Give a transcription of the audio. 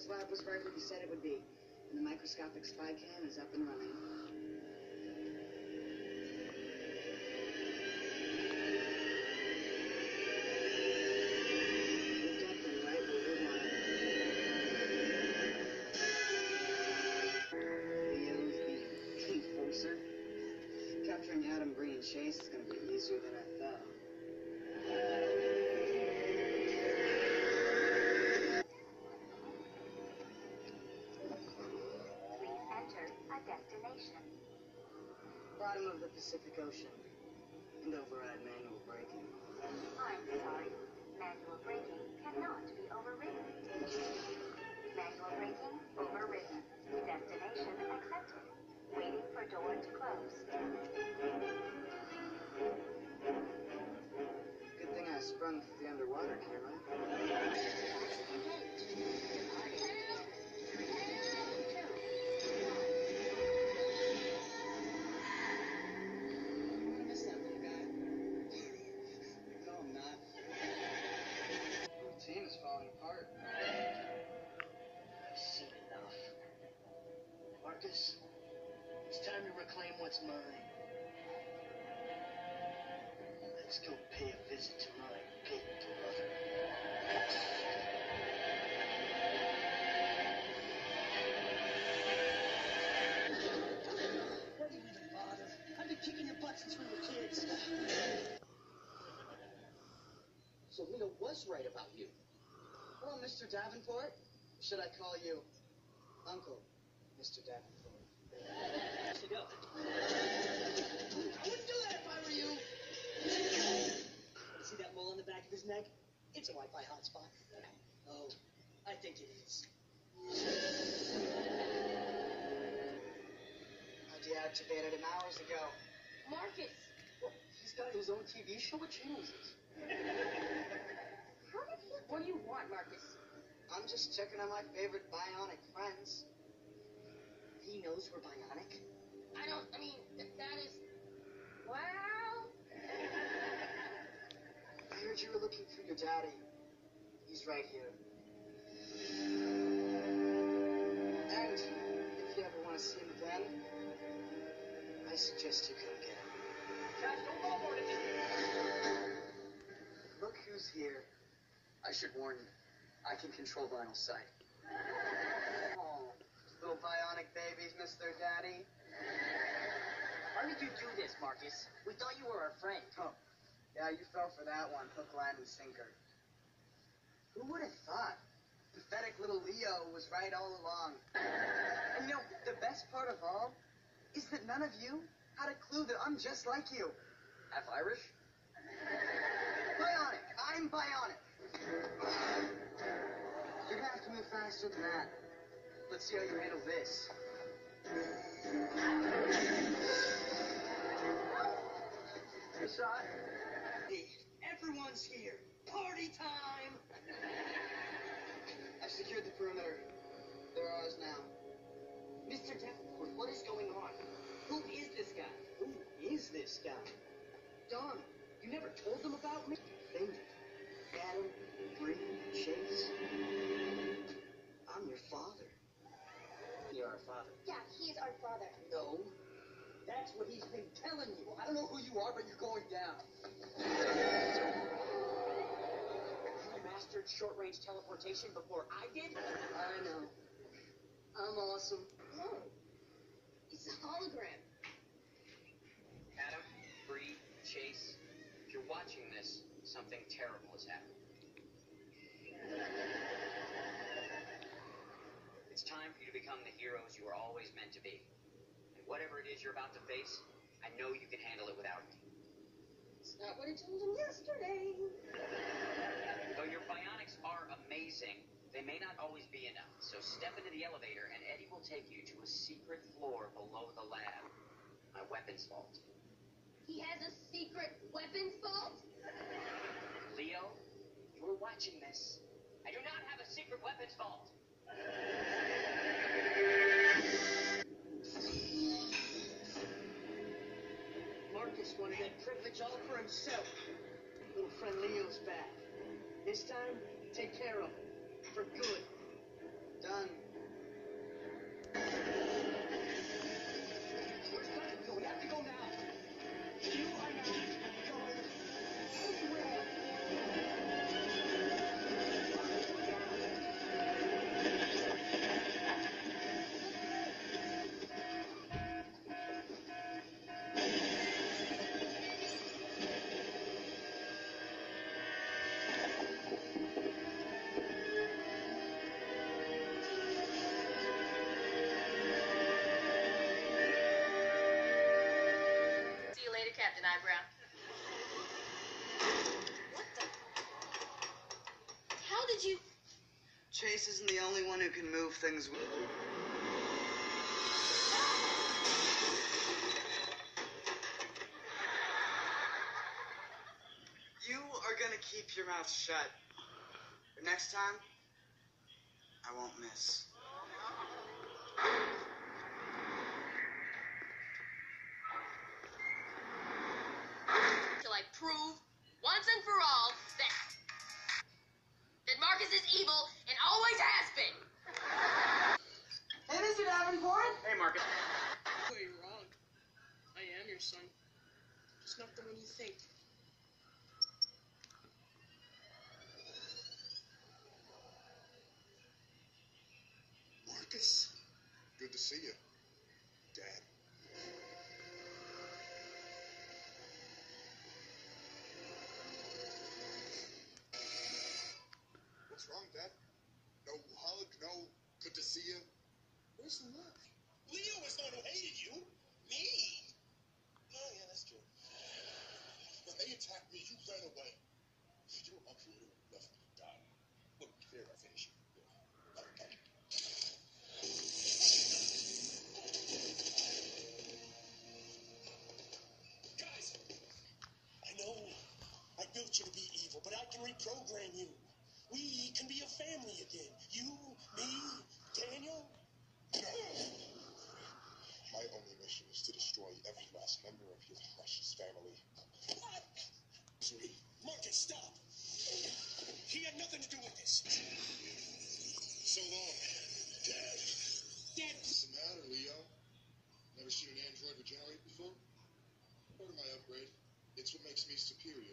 This lab was right where you said it would be. And the microscopic spy cam is up and running. We've got them right where we want them. Leo's the enforcer. Capturing Adam, Bree, and Chase is going to be easier than I thought. Bottom of the Pacific Ocean. And override manual braking. I'm sorry. Manual braking cannot be overridden. Manual braking overridden. Destination accepted. Waiting for door to close. Good thing I sprung through the underwater camera. It's time to reclaim what's mine. Let's go pay a visit to my big brother. Why do you even bother? I've been kicking your butts since we were kids. So Leo was right about you. Hello, Mr. Davenport. Should I call you Uncle Mr. Davenport? To go. I wouldn't do that if I were you. See that mole on the back of his neck? It's a Wi-Fi hotspot. Oh, I think it is. I deactivated him hours ago. Marcus! He's got his own TV show. What channel is this? How did he... What do you want, Marcus? I'm just checking on my favorite bionic friends. He knows we're bionic. That is... Wow! I heard you were looking for your daddy. He's right here. And if you ever want to see him again, I suggest you come get him. Guys, don't go for it. Look who's here. I should warn you. I can control vinyl sight. Oh, little bionic babies miss their daddy. Why did you do this, Marcus? We thought you were our friend. Oh, yeah, you fell for that one. Hook, line, and sinker. Who would have thought? Pathetic little Leo was right all along. And you know, the best part of all is that none of you had a clue that I'm just like you. Half Irish? Bionic! I'm bionic! You're gonna have to move faster than that. Let's see how you handle this. Hey, shot. Hey, everyone's here. Party time! I've secured the perimeter. They're ours now. Mr. Davenport, what is going on? Who is this guy? Who is this guy? Don, you never told them about me? Offended. Adam, Bree, Chase. I'm your father. You're our father. Yeah, he's our father. No. That's what he's been telling you. I don't know who you are, but you're going down. You mastered short-range teleportation before I did? I know. I'm awesome. Oh, it's a hologram. Adam, Bree, Chase, if you're watching this, something terrible has happened. It's time for you to become the heroes you were always meant to be. And whatever it is you're about to face, I know you can handle it without me. It's not what I told him yesterday. Though your bionics are amazing, they may not always be enough. So step into the elevator and Eddie will take you to a secret floor below the lab. My weapons vault. He has a secret weapons vault? Leo, you're watching this. I do not have a secret weapons vault. Marcus wanted that privilege all for himself. Little friend Leo's back. This time, take care of him. For good. done. We have to go now. You are not going anywhere. See you later, Captain Eyebrow. What the? How did you? Chase isn't the only one who can move things with. You are gonna keep your mouth shut. But next time, I won't miss. Till I prove once and for all that Marcus is evil and always has been. Hey, Mr. Davenport! Hey, Marcus. Oh, you're wrong. I am your son. Just not the one you think. Marcus, good to see you, Dad. What's wrong, Dad? No hug, no good to see you? Where's the love? Leo was the one who hated you. Me? Oh, yeah, that's true. When they attacked me, you ran away. You were my creator and left me to die. Wouldn't be fair if I finish you. Guys, I know I built you to be evil, but I can reprogram you. We can be a family again. You, me, Daniel. My only mission is to destroy every last member of your precious family. What? Marcus, stop. He had nothing to do with this. So long, Dad. Dad. What's the matter, Leo? Never seen an android regenerate before? Part of my upgrade. It's what makes me superior.